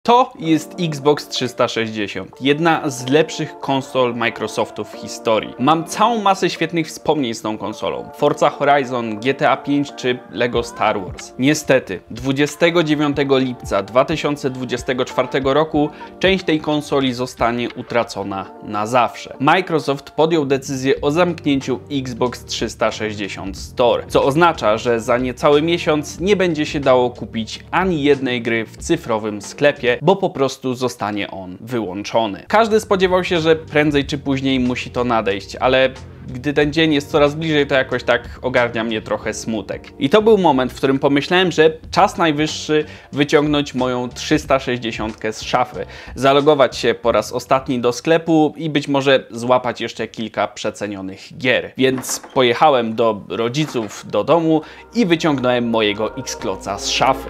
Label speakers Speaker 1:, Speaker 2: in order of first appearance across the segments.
Speaker 1: To jest Xbox 360, jedna z lepszych konsol Microsoftu w historii. Mam całą masę świetnych wspomnień z tą konsolą. Forza Horizon, GTA 5 czy LEGO Star Wars. Niestety, 29 lipca 2024 roku część tej konsoli zostanie utracona na zawsze. Microsoft podjął decyzję o zamknięciu Xbox 360 Store, co oznacza, że za niecały miesiąc nie będzie się dało kupić ani jednej gry w cyfrowym sklepie, bo po prostu zostanie on wyłączony. Każdy spodziewał się, że prędzej czy później musi to nadejść, ale gdy ten dzień jest coraz bliżej, to jakoś tak ogarnia mnie trochę smutek. I to był moment, w którym pomyślałem, że czas najwyższy wyciągnąć moją 360 z szafy, zalogować się po raz ostatni do sklepu i być może złapać jeszcze kilka przecenionych gier. Więc pojechałem do rodziców do domu i wyciągnąłem mojego Xclosa z szafy.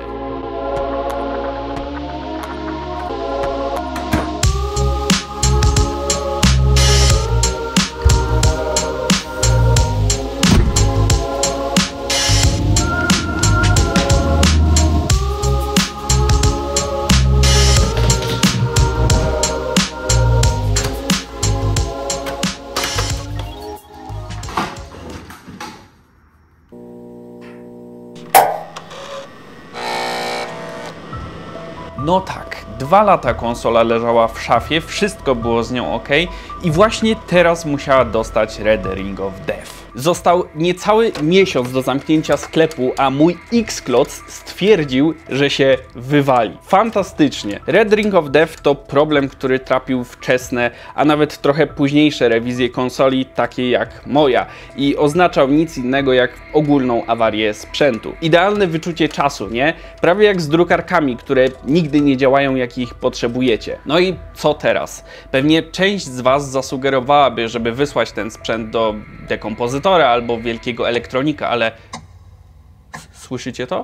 Speaker 1: No tak, 2 lata konsola leżała w szafie, wszystko było z nią ok i właśnie teraz musiała dostać Red Ring of Death. Został niecały miesiąc do zamknięcia sklepu, a mój Xcloss stwierdził, że się wywali. Fantastycznie. Red Ring of Death to problem, który trapił wczesne, a nawet trochę późniejsze rewizje konsoli, takie jak moja, i oznaczał nic innego jak ogólną awarię sprzętu. Idealne wyczucie czasu, nie? Prawie jak z drukarkami, które nigdy nie działają, jak ich potrzebujecie. No i co teraz? Pewnie część z Was zasugerowałaby, żeby wysłać ten sprzęt do dekompozytora albo wielkiego elektronika, ale słyszycie to?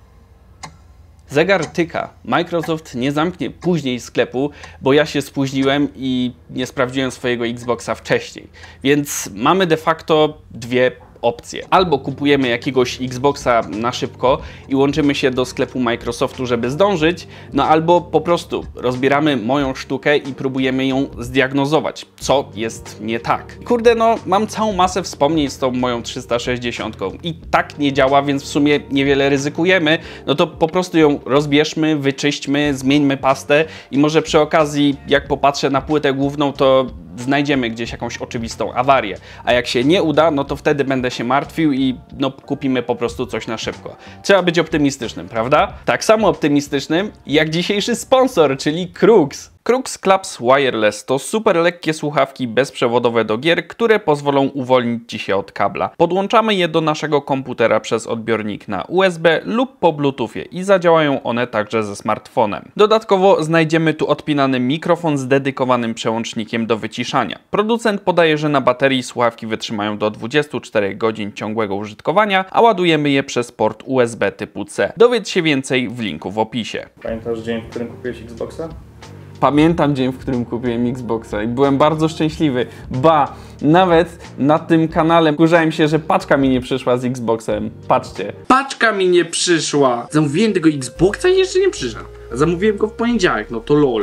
Speaker 1: Zegar tyka. Microsoft nie zamknie później sklepu, bo ja się spóźniłem i nie sprawdziłem swojego Xboxa wcześniej. Więc mamy de facto dwie opcje. Albo kupujemy jakiegoś Xboxa na szybko i łączymy się do sklepu Microsoftu, żeby zdążyć, no albo po prostu rozbieramy moją sztukę i próbujemy ją zdiagnozować, co jest nie tak. Kurde, no mam całą masę wspomnień z tą moją 360 i tak nie działa, więc w sumie niewiele ryzykujemy, no to po prostu ją rozbierzmy, wyczyśćmy, zmieńmy pastę i może przy okazji, jak popatrzę na płytę główną, to znajdziemy gdzieś jakąś oczywistą awarię. A jak się nie uda, no to wtedy będę się martwił i no kupimy po prostu coś na szybko. Trzeba być optymistycznym, prawda? Tak samo optymistycznym jak dzisiejszy sponsor, czyli Crux. Crux Clubs Wireless to super lekkie słuchawki bezprzewodowe do gier, które pozwolą uwolnić Ci się od kabla. Podłączamy je do naszego komputera przez odbiornik na USB lub po Bluetoothie i zadziałają one także ze smartfonem. Dodatkowo znajdziemy tu odpinany mikrofon z dedykowanym przełącznikiem do wyciszania. Producent podaje, że na baterii słuchawki wytrzymają do 24 godzin ciągłego użytkowania, a ładujemy je przez port USB typu C. Dowiedz się więcej w linku w opisie.
Speaker 2: Pamiętasz dzień, w którym kupiłeś Xboxa?
Speaker 1: Pamiętam dzień, w którym kupiłem Xboxa i byłem bardzo szczęśliwy. Ba, nawet na tym kanale wkurzałem się, że paczka mi nie przyszła z Xboxem. Patrzcie.
Speaker 3: Paczka mi nie przyszła. Zamówiłem tego Xboxa i jeszcze nie przyszedł. Zamówiłem go w poniedziałek, no to lol.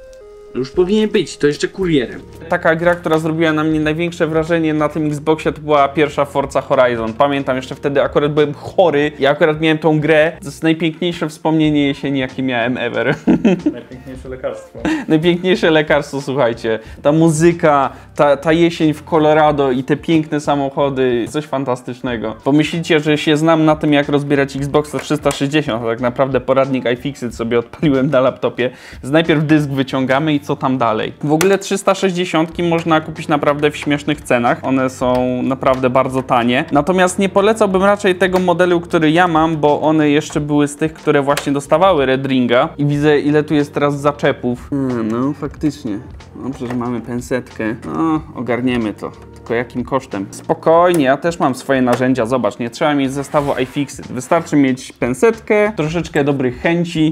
Speaker 3: Już powinien być, to jeszcze kurierem.
Speaker 1: Taka gra, która zrobiła na mnie największe wrażenie na tym Xboxie, to była pierwsza Forza Horizon. Pamiętam, jeszcze wtedy akurat byłem chory i akurat miałem tą grę. To jest najpiękniejsze wspomnienie jesieni, jakie miałem ever.
Speaker 2: Najpiękniejsze lekarstwo.
Speaker 1: Najpiękniejsze lekarstwo, słuchajcie. Ta muzyka, ta jesień w Colorado i te piękne samochody. Coś fantastycznego. Pomyślicie, że się znam na tym, jak rozbierać Xboxa 360, a tak naprawdę poradnik iFixit sobie odpaliłem na laptopie. Więc najpierw dysk wyciągamy i co tam dalej. W ogóle 360 można kupić naprawdę w śmiesznych cenach. One są naprawdę bardzo tanie. Natomiast nie polecałbym raczej tego modelu, który ja mam, bo one jeszcze były z tych, które właśnie dostawały Red Ringa. I widzę, ile tu jest teraz zaczepów. No, faktycznie. Dobrze, że mamy pensetkę. No, ogarniemy to. Tylko jakim kosztem? Spokojnie, ja też mam swoje narzędzia. Zobacz, nie trzeba mieć zestawu iFixit. Wystarczy mieć pensetkę, troszeczkę dobrych chęci.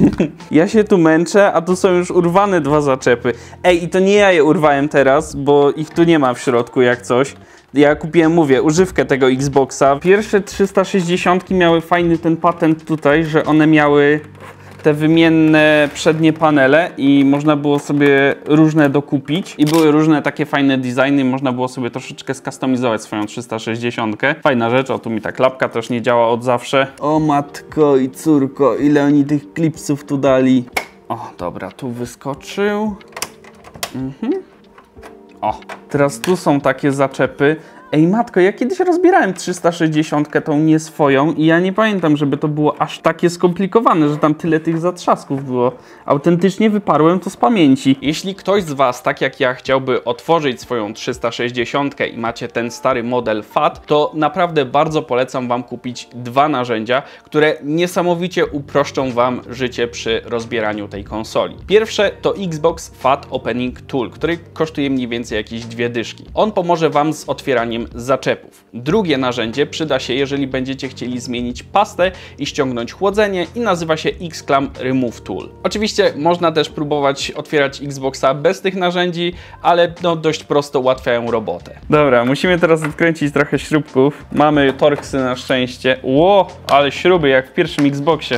Speaker 1: Ja się tu męczę, a tu są już urwane 2 zaczepy. Ej, i to nie ja je urwałem teraz, bo ich tu nie ma w środku jak coś. Ja kupiłem, mówię, używkę tego Xboxa. Pierwsze 360 miały fajny ten patent tutaj, że one miały te wymienne przednie panele i można było sobie różne dokupić i były różne takie fajne designy, można było sobie troszeczkę skustomizować swoją 360. Fajna rzecz, o tu mi ta klapka też nie działa od zawsze. O matko i córko, ile oni tych klipsów tu dali. O, dobra, tu wyskoczył. O, teraz tu są takie zaczepy. Ej matko, ja kiedyś rozbierałem 360, tą nie swoją i ja nie pamiętam, żeby to było aż takie skomplikowane, że tam tyle tych zatrzasków było. Autentycznie wyparłem to z pamięci. Jeśli ktoś z Was, tak jak ja, chciałby otworzyć swoją 360 i macie ten stary model FAT, to naprawdę bardzo polecam Wam kupić dwa narzędzia, które niesamowicie uproszczą Wam życie przy rozbieraniu tej konsoli. Pierwsze to Xbox Fat Opening Tool, który kosztuje mniej więcej jakieś 2 dyszki. On pomoże Wam z otwieraniem zaczepów. Drugie narzędzie przyda się, jeżeli będziecie chcieli zmienić pastę i ściągnąć chłodzenie i nazywa się X-Clamp Remove Tool. Oczywiście można też próbować otwierać Xboxa bez tych narzędzi, ale no dość prosto ułatwiają robotę. Dobra, musimy teraz odkręcić trochę śrubków. Mamy Torxy na szczęście. Ło, ale śruby jak w pierwszym Xboxie.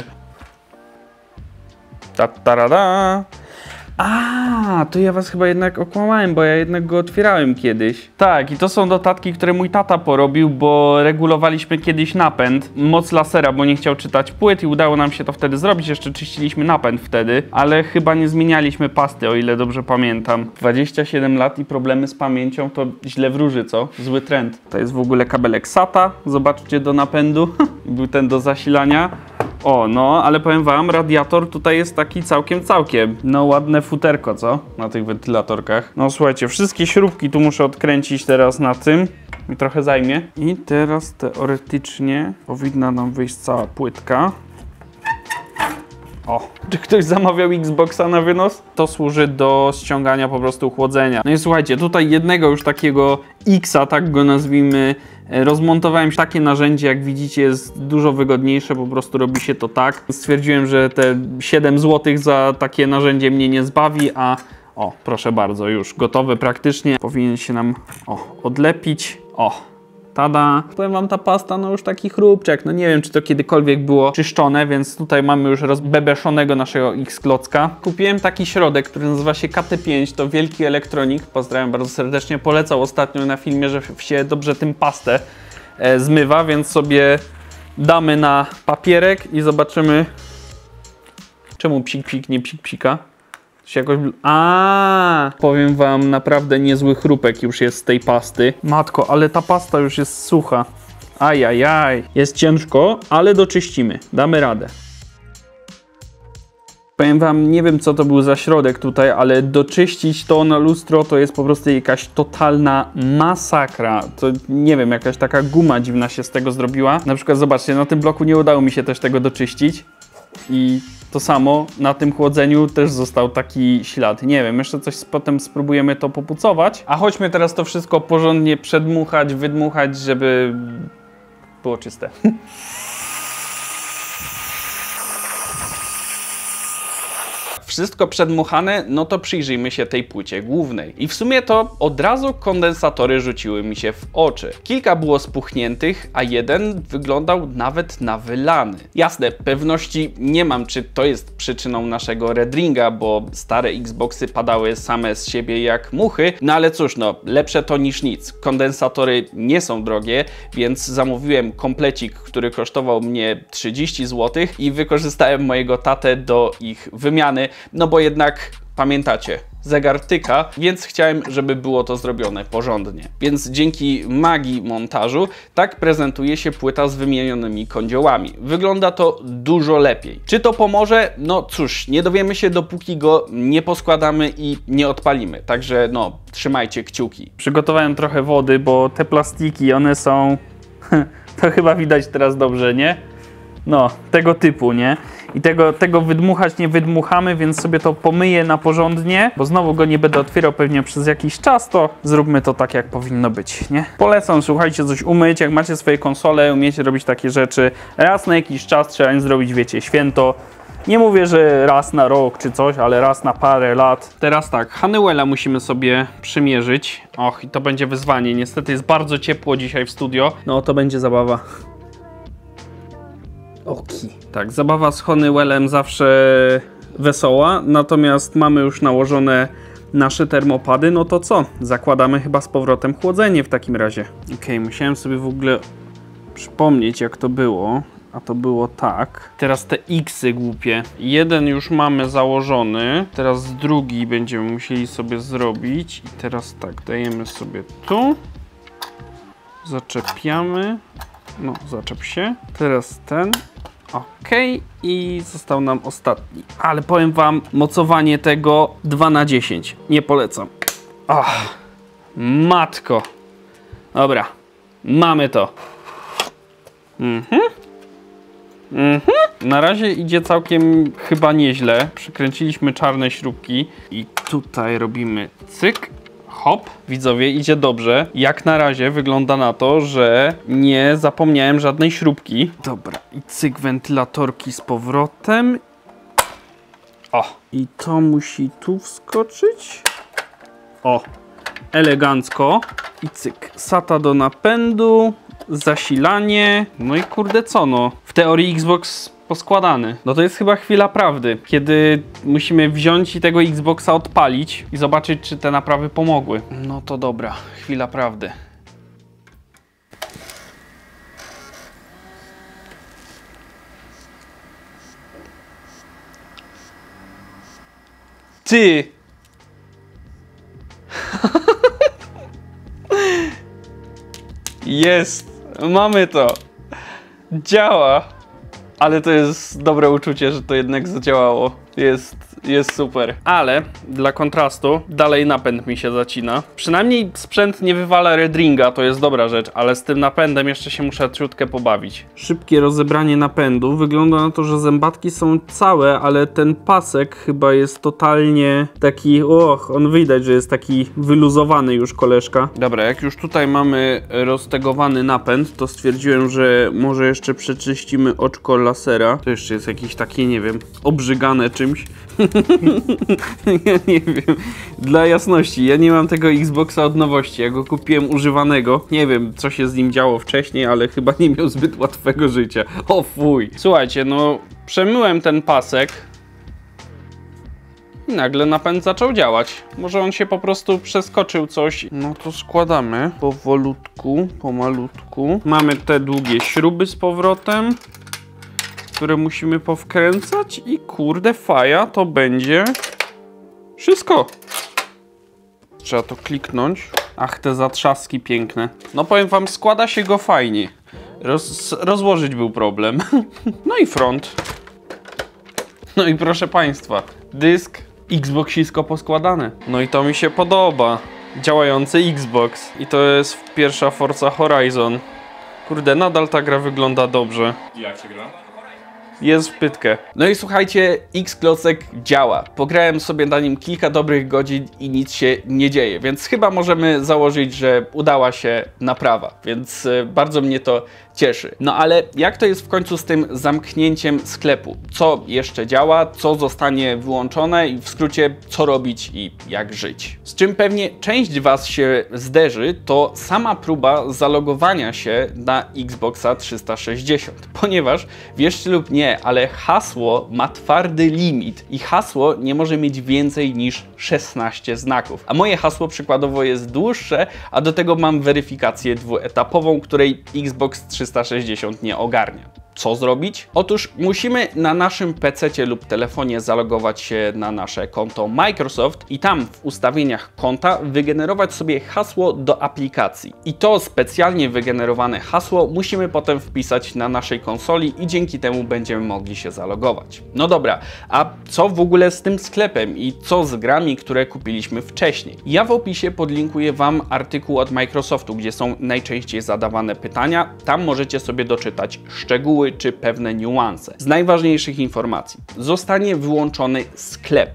Speaker 1: Ta-ta-ra-da. A, to ja was chyba jednak okłamałem, bo ja jednak go otwierałem kiedyś. Tak, i to są notatki, które mój tata porobił, bo regulowaliśmy kiedyś napęd, moc lasera, bo nie chciał czytać płyt i udało nam się to wtedy zrobić. Jeszcze czyściliśmy napęd wtedy, ale chyba nie zmienialiśmy pasty, o ile dobrze pamiętam. 27 lat i problemy z pamięcią to źle wróży, co? Zły trend. To jest w ogóle kabelek SATA, zobaczcie, do napędu. Był ten do zasilania. O, no, ale powiem wam, radiator tutaj jest taki całkiem. No, ładne futerko, co? Na tych wentylatorkach. No, słuchajcie, wszystkie śrubki tu muszę odkręcić teraz na tym. Mi trochę zajmie. I teraz teoretycznie powinna nam wyjść cała płytka. O, czy ktoś zamawiał Xboxa na wynos? To służy do ściągania po prostu chłodzenia. No i słuchajcie, tutaj jednego już takiego X-a, tak go nazwijmy, rozmontowałem. Takie narzędzie, jak widzicie, jest dużo wygodniejsze, po prostu robi się to tak. Stwierdziłem, że te 7 zł za takie narzędzie mnie nie zbawi, a o, proszę bardzo, już gotowe praktycznie. Powinien się nam, odlepić. O, tada. Powiem wam, ta pasta, no już taki chrupczek, no nie wiem, czy to kiedykolwiek było czyszczone, więc tutaj mamy już rozbebeszonego naszego X-klocka. Kupiłem taki środek, który nazywa się KT5, to wielki elektronik, pozdrawiam bardzo serdecznie, polecał ostatnio na filmie, że się dobrze tym pastę zmywa, więc sobie damy na papierek i zobaczymy, czemu psik nie psika. Jakoś... powiem wam, naprawdę niezły chrupek już jest z tej pasty. Matko, ale ta pasta już jest sucha. Ajajaj. Jest ciężko, ale doczyścimy. Damy radę. Powiem wam, nie wiem co to był za środek tutaj, ale doczyścić to na lustro to jest po prostu jakaś totalna masakra. To nie wiem, jakaś taka guma dziwna się z tego zrobiła. Na przykład zobaczcie, na tym bloku nie udało mi się też tego doczyścić. I to samo na tym chłodzeniu też został taki ślad. Nie wiem, jeszcze coś potem spróbujemy to popucować. A chodźmy teraz to wszystko porządnie przedmuchać, wydmuchać, żeby było czyste. Wszystko przedmuchane, no to przyjrzyjmy się tej płycie głównej. I w sumie to od razu kondensatory rzuciły mi się w oczy. Kilka było spuchniętych, a jeden wyglądał nawet na wylany. Jasne, pewności nie mam, czy to jest przyczyną naszego Red Ringa, bo stare Xboxy padały same z siebie jak muchy, no ale cóż, no, lepsze to niż nic. Kondensatory nie są drogie, więc zamówiłem komplecik, który kosztował mnie 30 zł i wykorzystałem mojego tatę do ich wymiany. No bo jednak, pamiętacie, zegar tyka, więc chciałem, żeby było to zrobione porządnie. Więc dzięki magii montażu tak prezentuje się płyta z wymienionymi kądziołami. Wygląda to dużo lepiej. Czy to pomoże? No cóż, nie dowiemy się, dopóki go nie poskładamy i nie odpalimy. Także no, trzymajcie kciuki. Przygotowałem trochę wody, bo te plastiki, one są... to chyba widać teraz dobrze, nie? No, tego typu, nie? I tego wydmuchać nie wydmuchamy, więc sobie to pomyję na porządnie, bo znowu go nie będę otwierał pewnie przez jakiś czas, to zróbmy to tak, jak powinno być, nie? Polecam, słuchajcie, coś umyć, jak macie swoje konsole, umiecie robić takie rzeczy, raz na jakiś czas trzeba im zrobić, wiecie, święto. Nie mówię, że raz na rok czy coś, ale raz na parę lat. Teraz tak, Honeywella musimy sobie przymierzyć. Och, i to będzie wyzwanie, niestety jest bardzo ciepło dzisiaj w studio. No, to będzie zabawa. Oki. Tak, zabawa z Honeywellem zawsze wesoła, natomiast mamy już nałożone nasze termopady, no to co? Zakładamy chyba z powrotem chłodzenie w takim razie. Okej, musiałem sobie w ogóle przypomnieć, jak to było. A to było tak. Teraz te X-y głupie. Jeden już mamy założony. Teraz drugi będziemy musieli sobie zrobić. I teraz tak, dajemy sobie tu. Zaczepiamy. No, zaczep się. Teraz ten. Ok. I został nam ostatni. Ale powiem wam, mocowanie tego 2/10. Nie polecam. Ach, matko. Dobra. Mamy to. Na razie idzie całkiem chyba nieźle. Przykręciliśmy czarne śrubki i tutaj robimy cyk, hop. Widzowie, idzie dobrze. Jak na razie wygląda na to, że nie zapomniałem żadnej śrubki. Dobra, i cyk, wentylatorki z powrotem. O, i to musi tu wskoczyć. O, elegancko. I cyk, SATA do napędu. Zasilanie, no i kurde co no, w teorii Xbox poskładany. No to jest chyba chwila prawdy, kiedy musimy wziąć i tego Xboxa odpalić i zobaczyć, czy te naprawy pomogły. No to dobra, chwila prawdy. Ty! Jest! Mamy to! Działa! Ale to jest dobre uczucie, że to jednak zadziałało. Jest super. Ale dla kontrastu dalej napęd mi się zacina. Przynajmniej sprzęt nie wywala Red Ringa, to jest dobra rzecz, ale z tym napędem jeszcze się muszę ciutkę pobawić. Szybkie rozebranie napędu. Wygląda na to, że zębatki są całe, ale ten pasek chyba jest totalnie taki, on widać, że jest taki wyluzowany już, koleżka. Dobra, jak już tutaj mamy roztegowany napęd, to stwierdziłem, że może jeszcze przeczyścimy oczko lasera. To jeszcze jest jakieś takie, nie wiem, obrzygane czymś. Ja nie wiem. Dla jasności, ja nie mam tego Xboxa od nowości. Ja go kupiłem używanego. Nie wiem, co się z nim działo wcześniej, ale chyba nie miał zbyt łatwego życia. O fuj. Słuchajcie, no przemyłem ten pasek i nagle napęd zaczął działać. Może on się po prostu przeskoczył coś. No to składamy powolutku, pomalutku. Mamy te długie śruby z powrotem, które musimy powkręcać i kurde faja, to będzie wszystko. Trzeba to kliknąć. Ach, te zatrzaski piękne. No powiem wam, składa się go fajnie. Rozłożyć był problem. No i front. No i proszę państwa, dysk Xboxisko poskładane. No i to mi się podoba. Działający Xbox. I to jest pierwsza Forza Horizon. Kurde, nadal ta gra wygląda dobrze.
Speaker 2: Jak się gra?
Speaker 1: Jest w pytkę. No i słuchajcie, Xklocek działa. Pograłem sobie na nim kilka dobrych godzin i nic się nie dzieje, więc chyba możemy założyć, że udała się naprawa, więc bardzo mnie to cieszy. No ale jak to jest w końcu z tym zamknięciem sklepu? Co jeszcze działa, co zostanie wyłączone i w skrócie co robić i jak żyć? Z czym pewnie część was się zderzy, to sama próba zalogowania się na Xboxa 360, ponieważ wierzcie lub nie, ale hasło ma twardy limit i hasło nie może mieć więcej niż 16 znaków. A moje hasło przykładowo jest dłuższe, a do tego mam weryfikację dwuetapową, której Xbox 360 nie ogarnia. Co zrobić? Otóż musimy na naszym PC lub telefonie zalogować się na nasze konto Microsoft i tam w ustawieniach konta wygenerować sobie hasło do aplikacji. I to specjalnie wygenerowane hasło musimy potem wpisać na naszej konsoli i dzięki temu będziemy mogli się zalogować. No dobra, a co w ogóle z tym sklepem i co z grami, które kupiliśmy wcześniej? Ja w opisie podlinkuję wam artykuł od Microsoftu, gdzie są najczęściej zadawane pytania. Tam możecie sobie doczytać szczegóły czy pewne niuanse. Z najważniejszych informacji: zostanie wyłączony sklep,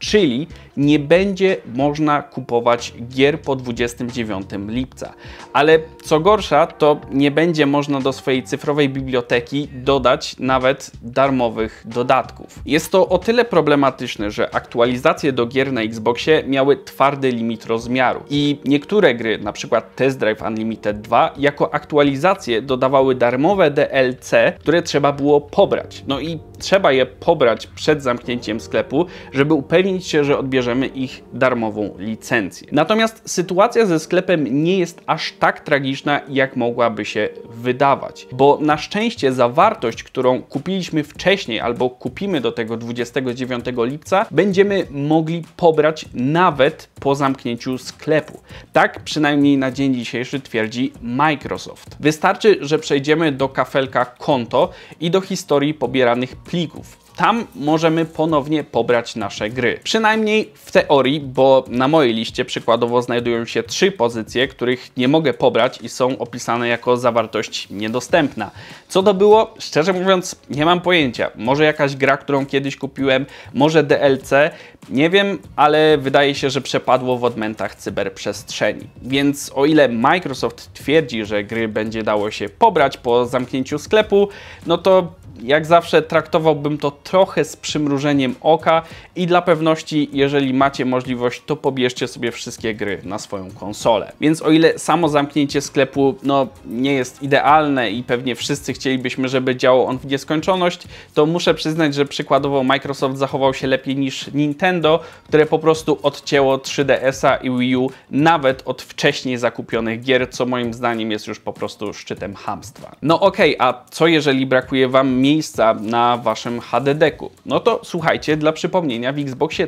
Speaker 1: Czyli nie będzie można kupować gier po 29 lipca. Ale co gorsza, to nie będzie można do swojej cyfrowej biblioteki dodać nawet darmowych dodatków. Jest to o tyle problematyczne, że aktualizacje do gier na Xboxie miały twardy limit rozmiaru i niektóre gry, np. Test Drive Unlimited 2, jako aktualizacje dodawały darmowe DLC, które trzeba było pobrać. No i trzeba je pobrać przed zamknięciem sklepu, żeby upewnić się, że odbierzemy ich darmową licencję. Natomiast sytuacja ze sklepem nie jest aż tak tragiczna, jak mogłaby się wydawać, bo na szczęście za wartość, którą kupiliśmy wcześniej albo kupimy do tego 29 lipca, będziemy mogli pobrać nawet po zamknięciu sklepu. Tak przynajmniej na dzień dzisiejszy twierdzi Microsoft. Wystarczy, że przejdziemy do kafelka konto i do historii pobieranych plików. Tam możemy ponownie pobrać nasze gry. Przynajmniej w teorii, bo na mojej liście przykładowo znajdują się 3 pozycje, których nie mogę pobrać i są opisane jako zawartość niedostępna. Co to było? Szczerze mówiąc, nie mam pojęcia. Może jakaś gra, którą kiedyś kupiłem, może DLC, nie wiem, ale wydaje się, że przepadło w odmętach cyberprzestrzeni. Więc o ile Microsoft twierdzi, że gry będzie dało się pobrać po zamknięciu sklepu, no to jak zawsze traktowałbym to trochę z przymrużeniem oka i dla pewności, jeżeli macie możliwość, to pobierzcie sobie wszystkie gry na swoją konsolę. Więc o ile samo zamknięcie sklepu nie jest idealne i pewnie wszyscy chcielibyśmy, żeby działał on w nieskończoność, to muszę przyznać, że przykładowo Microsoft zachował się lepiej niż Nintendo, które po prostu odcięło 3DS-a i Wii U nawet od wcześniej zakupionych gier, co moim zdaniem jest już po prostu szczytem chamstwa. No okej, a co jeżeli brakuje Wam miejsca na Waszym HD-deku? No to słuchajcie, dla przypomnienia w Xboxie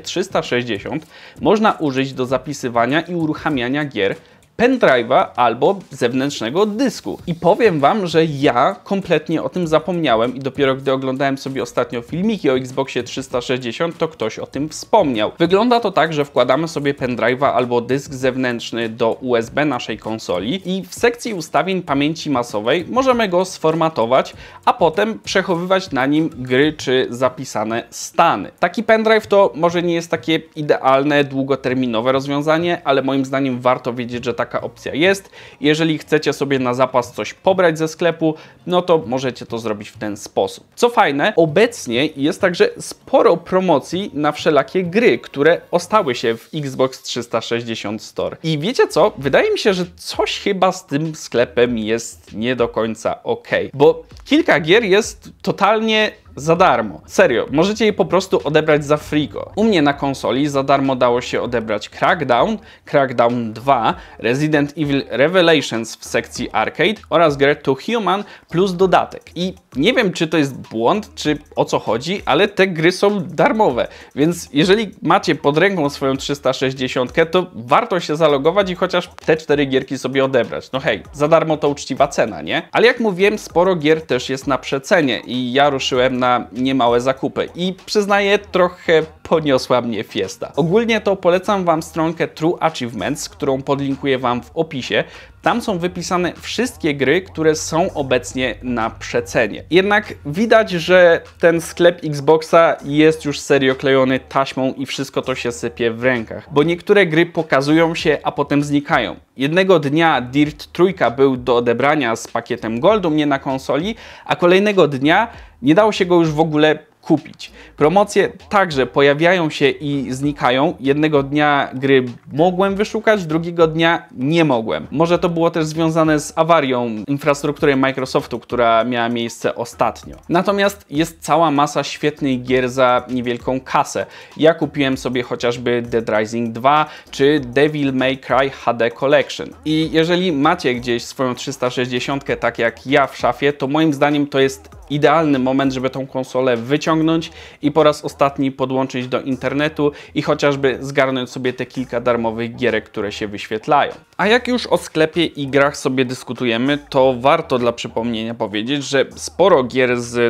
Speaker 1: 360 można użyć do zapisywania i uruchamiania gier pendrive'a albo zewnętrznego dysku. I powiem Wam, że ja kompletnie o tym zapomniałem i dopiero gdy oglądałem sobie ostatnio filmiki o Xboxie 360, to ktoś o tym wspomniał. Wygląda to tak, że wkładamy sobie pendrive'a albo dysk zewnętrzny do USB naszej konsoli i w sekcji ustawień pamięci masowej możemy go sformatować, a potem przechowywać na nim gry czy zapisane stany. Taki pendrive to może nie jest takie idealne, długoterminowe rozwiązanie, ale moim zdaniem warto wiedzieć, że taka opcja jest. Jeżeli chcecie sobie na zapas coś pobrać ze sklepu, no to możecie to zrobić w ten sposób. Co fajne, obecnie jest także sporo promocji na wszelakie gry, które ostały się w Xbox 360 Store. I wiecie co? Wydaje mi się, że coś chyba z tym sklepem jest nie do końca ok, bo kilka gier jest totalnie za darmo. Serio, możecie je po prostu odebrać za friko. U mnie na konsoli za darmo dało się odebrać Crackdown, Crackdown 2, Resident Evil Revelations w sekcji Arcade oraz grę To Human plus dodatek. I nie wiem, czy to jest błąd, czy o co chodzi, ale te gry są darmowe. Więc jeżeli macie pod ręką swoją 360, to warto się zalogować i chociaż te 4 gierki sobie odebrać. No hej, za darmo to uczciwa cena, nie? Ale jak mówiłem, sporo gier też jest na przecenie i ja ruszyłem na niemałe zakupy i przyznaję, trochę poniosła mnie fiesta. Ogólnie to polecam Wam stronkę True Achievements, którą podlinkuję Wam w opisie. Tam są wypisane wszystkie gry, które są obecnie na przecenie. Jednak widać, że ten sklep Xboxa jest już serio klejony taśmą i wszystko to się sypie w rękach. Bo niektóre gry pokazują się, a potem znikają. Jednego dnia Dirt 3 był do odebrania z pakietem Gold u mnie na konsoli, a kolejnego dnia nie dało się go już w ogóle kupić. Promocje także pojawiają się i znikają. Jednego dnia gry mogłem wyszukać, drugiego dnia nie mogłem. Może to było też związane z awarią infrastruktury Microsoftu, która miała miejsce ostatnio. Natomiast jest cała masa świetnych gier za niewielką kasę. Ja kupiłem sobie chociażby Dead Rising 2 czy Devil May Cry HD Collection. I jeżeli macie gdzieś swoją 360 tak jak ja w szafie, to moim zdaniem to jest idealny moment, żeby tą konsolę wyciągnąć i po raz ostatni podłączyć do internetu i chociażby zgarnąć sobie te kilka darmowych gierek, które się wyświetlają. A jak już o sklepie i grach sobie dyskutujemy, to warto dla przypomnienia powiedzieć, że sporo gier z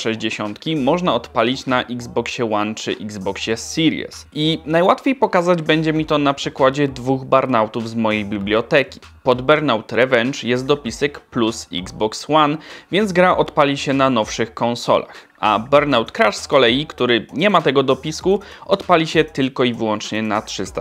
Speaker 1: 360 można odpalić na Xboxie One czy Xboxie Series. I najłatwiej pokazać będzie mi to na przykładzie 2 Burnoutów z mojej biblioteki. Pod Burnout Revenge jest dopisek plus Xbox One, więc gra odpali się na nowszych konsolach. A Burnout Crash z kolei, który nie ma tego dopisku, odpali się tylko i wyłącznie na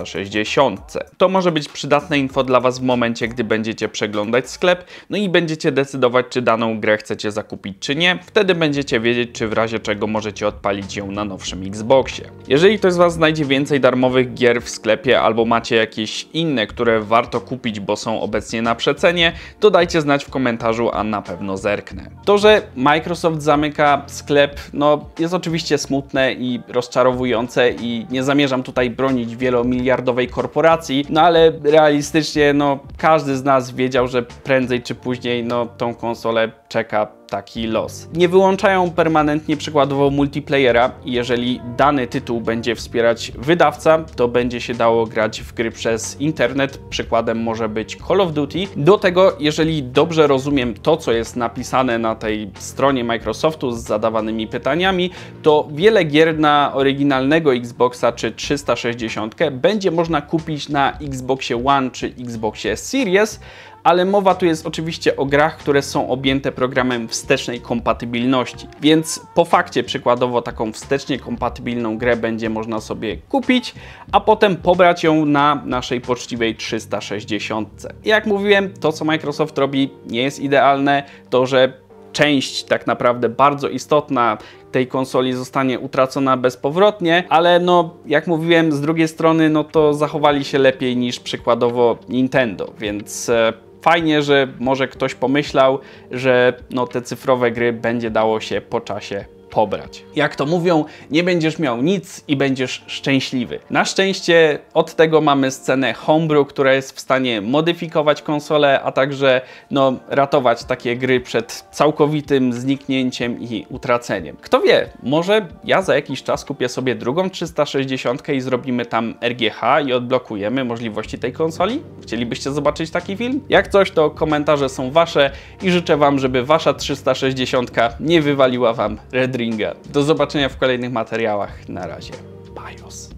Speaker 1: 360. To może być przydatne info dla Was w momencie, gdy będziecie przeglądać sklep, no i będziecie decydować, czy daną grę chcecie zakupić, czy nie. Wtedy będziecie wiedzieć, czy w razie czego możecie odpalić ją na nowszym Xboxie. Jeżeli ktoś z Was znajdzie więcej darmowych gier w sklepie, albo macie jakieś inne, które warto kupić, bo są obecnie na przecenie, to dajcie znać w komentarzu, a na pewno zerknę. To, że Microsoft zamyka sklep, no jest oczywiście smutne i rozczarowujące i nie zamierzam tutaj bronić wielomiliardowej korporacji, no ale realistycznie, no każdy z nas wiedział, że prędzej czy później, no tą konsolę czeka taki los. Nie wyłączają permanentnie przykładowo multiplayera i jeżeli dany tytuł będzie wspierać wydawca, to będzie się dało grać w gry przez internet. Przykładem może być Call of Duty. Do tego, jeżeli dobrze rozumiem to, co jest napisane na tej stronie Microsoftu z zadawanymi pytaniami, to wiele gier na oryginalnego Xboxa czy 360 będzie można kupić na Xboxie One czy Xboxie Series, ale mowa tu jest oczywiście o grach, które są objęte programem wstecznej kompatybilności. Więc po fakcie przykładowo taką wstecznie kompatybilną grę będzie można sobie kupić, a potem pobrać ją na naszej poczciwej 360. Jak mówiłem, to co Microsoft robi nie jest idealne, to że część tak naprawdę bardzo istotna tej konsoli zostanie utracona bezpowrotnie, ale no jak mówiłem, z drugiej strony no to zachowali się lepiej niż przykładowo Nintendo, więc fajnie, że może ktoś pomyślał, że no te cyfrowe gry będzie dało się po czasie pobrać. Jak to mówią, nie będziesz miał nic i będziesz szczęśliwy. Na szczęście od tego mamy scenę homebrew, która jest w stanie modyfikować konsolę, a także no, ratować takie gry przed całkowitym zniknięciem i utraceniem. Kto wie, może ja za jakiś czas kupię sobie drugą 360 i zrobimy tam RGH i odblokujemy możliwości tej konsoli? Chcielibyście zobaczyć taki film? Jak coś, to komentarze są Wasze i życzę Wam, żeby Wasza 360 nie wywaliła Wam Red Ringa. Do zobaczenia w kolejnych materiałach. Na razie. Bajos.